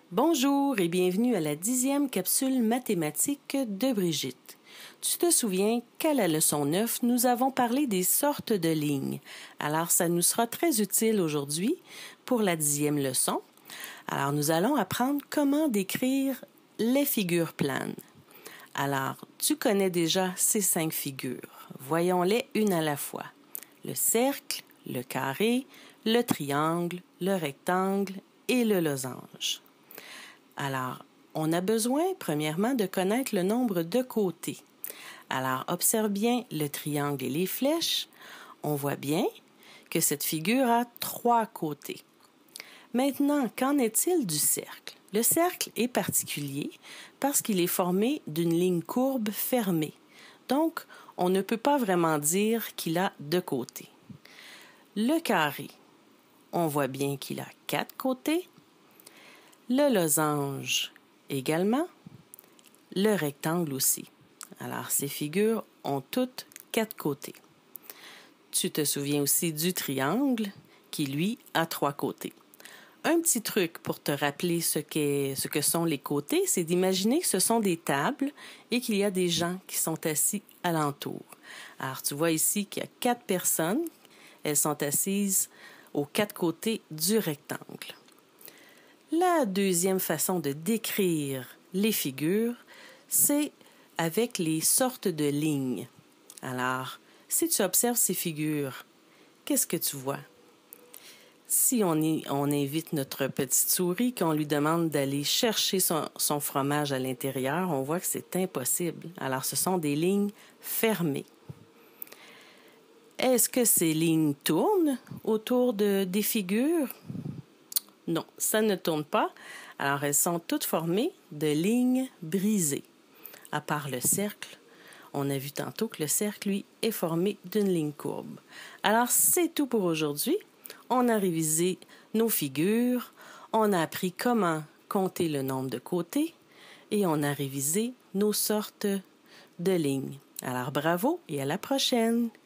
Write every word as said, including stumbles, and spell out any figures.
Bonjour et bienvenue à la dixième capsule mathématique de Brigitte. Tu te souviens qu'à la leçon neuf, nous avons parlé des sortes de lignes. Alors, ça nous sera très utile aujourd'hui pour la dixième leçon. Alors, nous allons apprendre comment décrire les figures planes. Alors, tu connais déjà ces cinq figures. Voyons-les une à la fois. Le cercle, le carré, le triangle, le rectangle et le losange. Alors, on a besoin, premièrement, de connaître le nombre de côtés. Alors, observe bien le triangle et les flèches. On voit bien que cette figure a trois côtés. Maintenant, qu'en est-il du cercle? Le cercle est particulier parce qu'il est formé d'une ligne courbe fermée. Donc, on ne peut pas vraiment dire qu'il a deux côtés. Le carré, on voit bien qu'il a quatre côtés. Le losange également, le rectangle aussi. Alors, ces figures ont toutes quatre côtés. Tu te souviens aussi du triangle qui, lui, a trois côtés. Un petit truc pour te rappeler ce, qu'est, ce que sont les côtés, c'est d'imaginer que ce sont des tables et qu'il y a des gens qui sont assis alentour. Alors, tu vois ici qu'il y a quatre personnes. Elles sont assises aux quatre côtés du rectangle. La deuxième façon de décrire les figures, c'est avec les sortes de lignes. Alors, si tu observes ces figures, qu'est-ce que tu vois? Si on, y, on invite notre petite souris, qu'on lui demande d'aller chercher son, son fromage à l'intérieur, on voit que c'est impossible. Alors, ce sont des lignes fermées. Est-ce que ces lignes tournent autour de, des figures? Non, ça ne tourne pas. Alors, elles sont toutes formées de lignes brisées. À part le cercle, on a vu tantôt que le cercle, lui, est formé d'une ligne courbe. Alors, c'est tout pour aujourd'hui. On a révisé nos figures, on a appris comment compter le nombre de côtés et on a révisé nos sortes de lignes. Alors, bravo et à la prochaine!